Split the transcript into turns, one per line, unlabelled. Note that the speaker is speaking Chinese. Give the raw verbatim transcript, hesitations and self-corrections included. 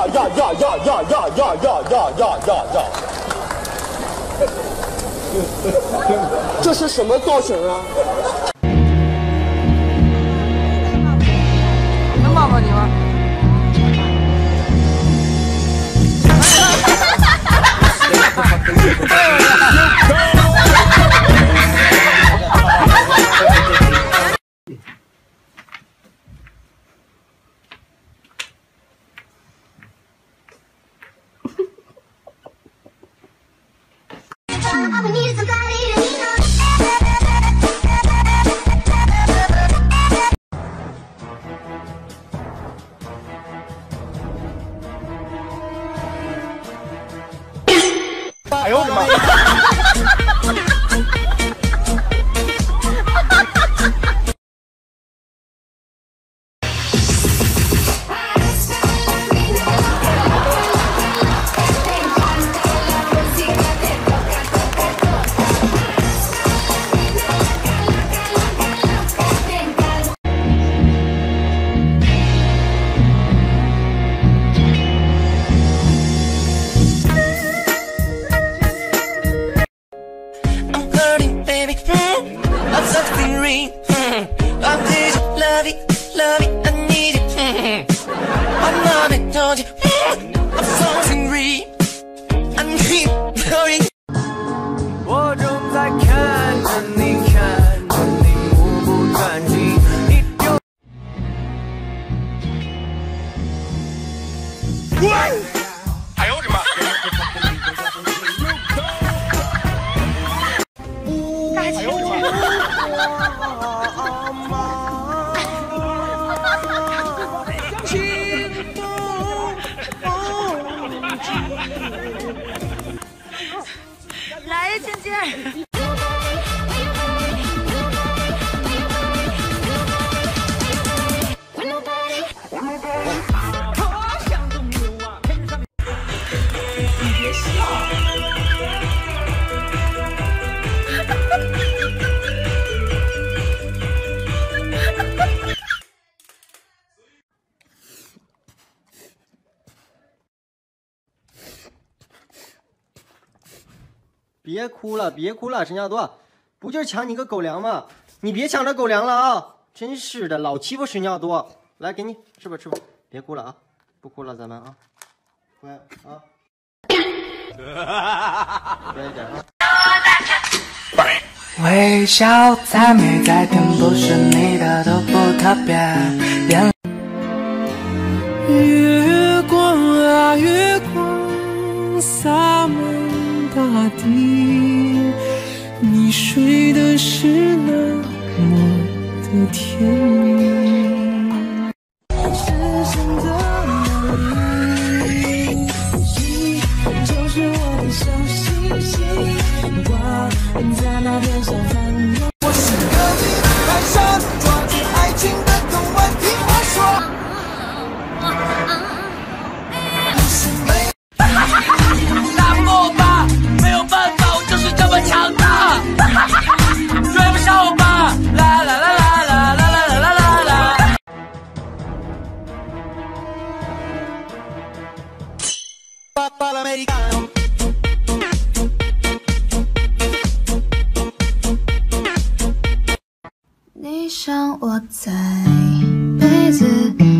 呀呀呀呀呀呀呀呀呀呀呀！这是什么造型啊？
能抱抱你吗？
哎呦我的妈！
我正在看着你，看着你目不转睛，你就。
哎呦我的妈！
大姐姐。来呀，静静。
别哭了，别哭了，陈小多，不就是抢你个狗粮吗？你别抢着狗粮了啊！真是的，老欺负陈小多。来，给你吃吧吃吧，别哭了啊，不哭了咱们啊，乖啊，乖一点啊。
微笑再美再甜，不是你的都不特别。连月光啊月光洒满大地，你睡的是那么的甜蜜。视线的美丽，就是我的小星星，挂在那天上繁荣。我是隔壁的海上，抓住爱情的港湾，听我说。你是美。打不过我吧，没有办法，我就是这么强大。追不上我吧，啦啦啦啦啦啦啦啦啦啦。
你像我在被子